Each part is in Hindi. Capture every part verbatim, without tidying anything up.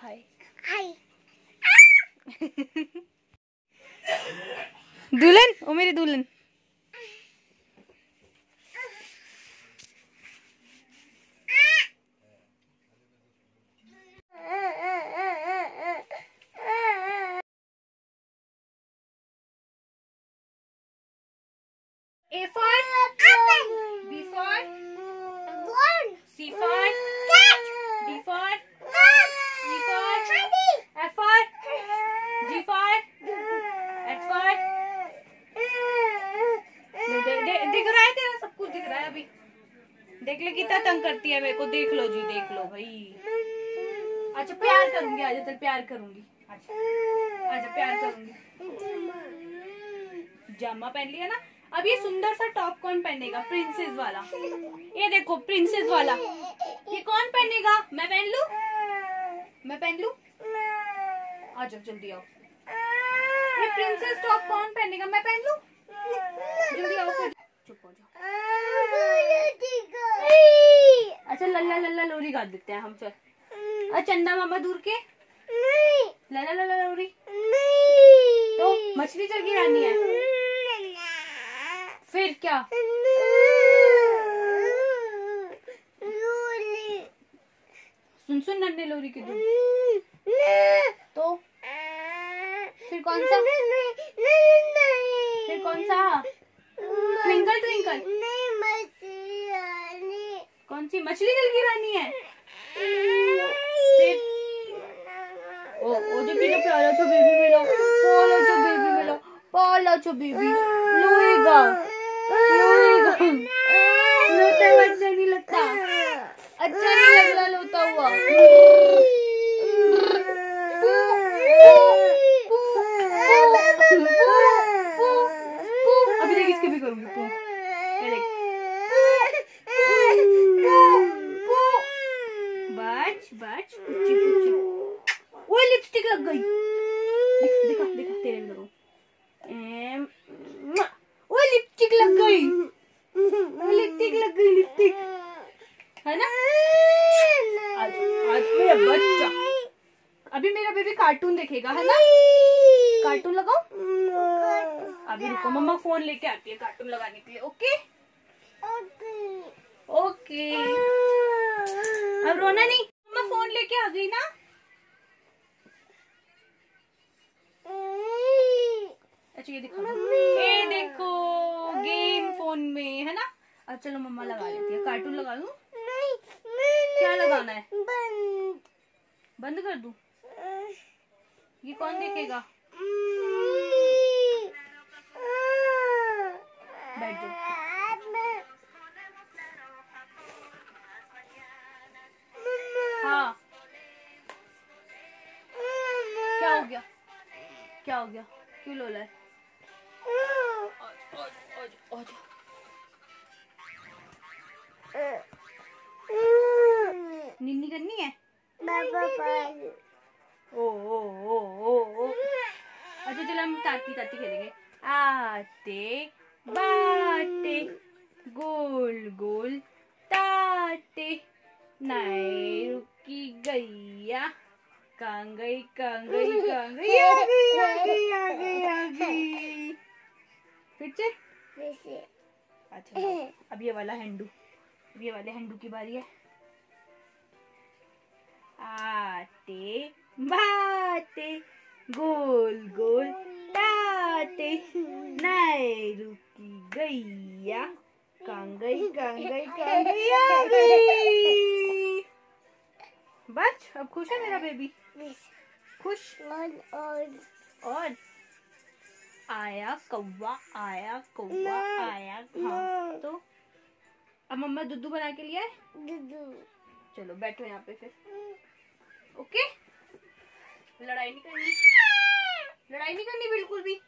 हाय हाय दुल्हन, ओ मेरी दुल्हन। A for apple, B for ball, C for cat, D for dog, E for honey, F for G for H for दे, दे, दिख रहा है तेरा, सब कुछ दिख रहा है। अभी देख ले कितना तंग करती है मेरे को। देख लो जी, देख लो भाई। अच्छा प्यार करूंगी, आजा चल प्यार करूंगी। अच्छा आजा प्यार करूंगी। जामा पहन लिया ना। अब ये सुंदर सा टॉप कौन पहनेगा? प्रिंसेस वाला। ये देखो प्रिंसेस वाला, ये कौन पहनेगा? मैं पहन लूं? मैं पहन लूं? आ जाओ जल्दी आओ। ये प्रिंसेस टॉप कौन पहनेगा? मैं पहन लूं? जल्दी आओ फिर। चुप हो जाओ। अच्छा लल्ला लल्ला लोरी गा देते हैं हम। चल अच्छा चंदा मामा दूर के लल्ला लल्ला लोरी। तो मछली चल की रानी है फिर क्या? सुन सुन नन्हे लोरी की दूध। तो फिर कौन सा? फिर कौन सा? Twinkle twinkle. कौन सी मछली जल की रानी है? फिर ओ ओ जो किलो प्यारा छो बेबी मिलो, पाला छो बेबी मिलो, पाला छो बेबी लोएगा लोएगा। लोटा अच्छा नहीं लगता, अच्छा नहीं लग रहा लोटा हुआ। अभी देख इसके भी करूंगी पू। ये देख बच बच पुच्ची पुच्ची। ओए लिपस्टिक लग गई। दिखा दिखा दिखा तेरे भी लगाओ। ओए लिपस्टिक लग गई, लिपस्टिक लग गई, लिपस्टिक है ना। आज आज मेरा बच्चा, अभी मेरा बेबी कार्टून देखेगा है ना। कार्टून लगाओ। अभी रुको, मम्मा फोन लेके आती है कार्टून लगाने के लिए। ओके ओके अब रोना नहीं। मम्मा फोन लेके आ गई ना। अच्छा ये दिखा, ये देखो गेम फोन में है ना। अब चलो मम्मा लगा लेती है। कार्टून लगा लूं? क्या लगाना है? बंद बंद कर दूं? ये कौन देखेगा? बैठ जाओ। हाँ क्या हो गया? क्या हो गया? क्यों लोला है? निन्नी करनी है? ओ ओ ओ ओ ओ अच्छा चलो हम ताती ताती खेलेंगे। आते बाटे गोल गोल ताटे, नाई रुकी गैया, कहाँ गई कहाँ गई कहाँ गई, आ गई आ गई आ गई आ गई। फिर से अच्छा अब ये वाला हेंडू, अब ये वाले हेंडू की बारी है। आते बाते गोल गोल ताते, नाई रुकी गैया, कहाँ गई कहाँ गई कहाँ गई आ गई। बस अब खुश है मेरा बेबी? खुश और और आया कौवा आया कौवा आया। हाँ तो अब मम्मा दूधू बना के लिया है। दूधू चलो बैठो यहाँ पे फिर। ओके लड़ाई नहीं करनी, लड़ाई नहीं करनी बिल्कुल भी।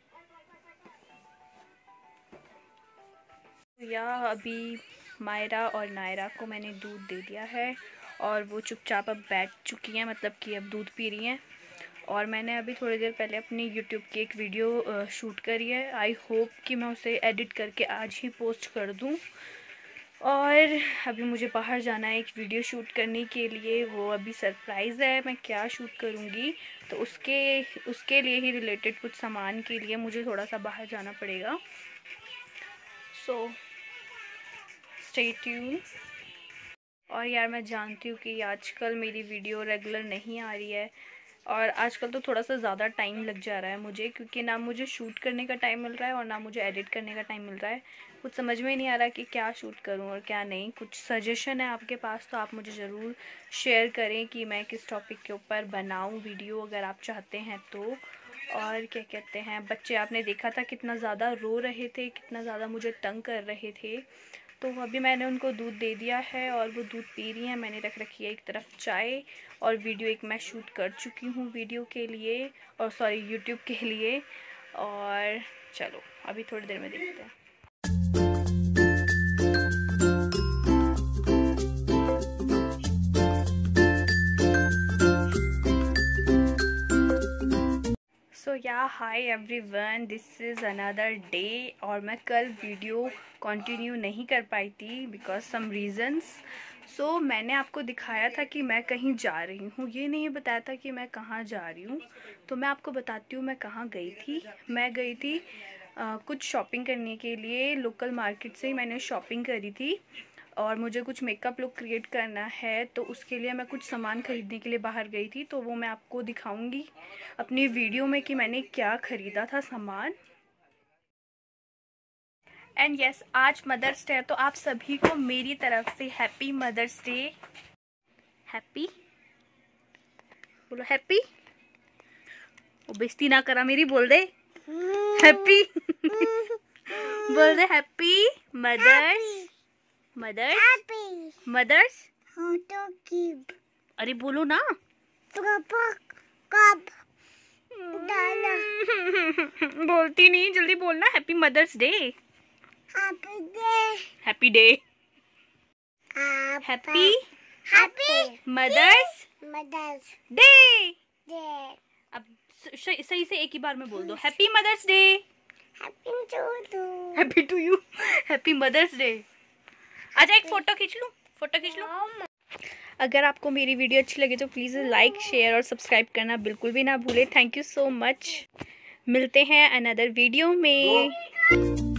या अभी मायरा और नायरा को मैंने दूध दे दिया है और वो चुपचाप अब बैठ चुकी हैं, मतलब कि अब दूध पी रही हैं। और मैंने अभी थोड़ी देर पहले अपनी यूट्यूब की एक वीडियो शूट करी है। आई होप कि मैं उसे एडिट करके आज ही पोस्ट कर दूं। और अभी मुझे बाहर जाना है एक वीडियो शूट करने के लिए। वो अभी सरप्राइज़ है, मैं क्या शूट करूँगी तो उसके उसके लिए ही रिलेटेड कुछ सामान के लिए मुझे थोड़ा सा बाहर जाना पड़ेगा। So stay tuned. और यार मैं जानती हूँ कि आजकल मेरी वीडियो रेगुलर नहीं आ रही है, और आजकल तो थोड़ा सा ज़्यादा टाइम लग जा रहा है मुझे, क्योंकि ना मुझे शूट करने का टाइम मिल रहा है और ना मुझे एडिट करने का टाइम मिल रहा है। कुछ समझ में नहीं आ रहा कि क्या शूट करूं और क्या नहीं। कुछ सजेशन है आपके पास तो आप मुझे ज़रूर शेयर करें कि मैं किस टॉपिक के ऊपर बनाऊं वीडियो, अगर आप चाहते हैं तो। और क्या कहते हैं, बच्चे आपने देखा था कितना ज़्यादा रो रहे थे, कितना ज़्यादा मुझे तंग कर रहे थे। तो अभी मैंने उनको दूध दे दिया है और वो दूध पी रही हैं। मैंने रख रखी है एक तरफ चाय, और वीडियो एक मैं शूट कर चुकी हूँ वीडियो के लिए, और सॉरी यूट्यूब के लिए। और चलो अभी थोड़ी देर में देखते हैं। सो या hi everyone, this is another day. और मैं कल वीडियो कंटिन्यू नहीं कर पाई थी बिकॉज सम रीज़न्स। सो मैंने आपको दिखाया था कि मैं कहीं जा रही हूँ, ये नहीं बताया था कि मैं कहाँ जा रही हूँ। तो मैं आपको बताती हूँ मैं कहाँ गई थी। मैं गई थी आ, कुछ शॉपिंग करने के लिए। लोकल मार्केट से ही मैंने शॉपिंग करी थी, और मुझे कुछ मेकअप लुक क्रिएट करना है तो उसके लिए मैं कुछ सामान ख़रीदने के लिए बाहर गई थी। तो वो मैं आपको दिखाऊंगी अपनी वीडियो में कि मैंने क्या ख़रीदा था सामान। एंड यस yes, आज मदर्स डे है, तो आप सभी को मेरी तरफ से हैप्पी मदर्स डे। हैप्पी बोलो, हैप्पी। वो बेइज्जती ना करा मेरी, बोल दे हैप्पी। बोल दे हैप्पी मदर्स मदर्स मदर्स। अरे बोलो ना। कब बोलती नहीं, जल्दी बोलना। Happy Mother's Day. Happy day happy day happy happy Mother's Mother's Day. अब सही से एक ही बार में बोल दो, happy Mother's Day. Happy to you happy to you happy Mother's Day. आजा एक फोटो खींच लूं, फोटो खींच लूं। अगर आपको मेरी वीडियो अच्छी लगे तो प्लीज़ लाइक शेयर और सब्सक्राइब करना बिल्कुल भी ना भूलें। Thank you so much. मिलते हैं अनदर वीडियो में।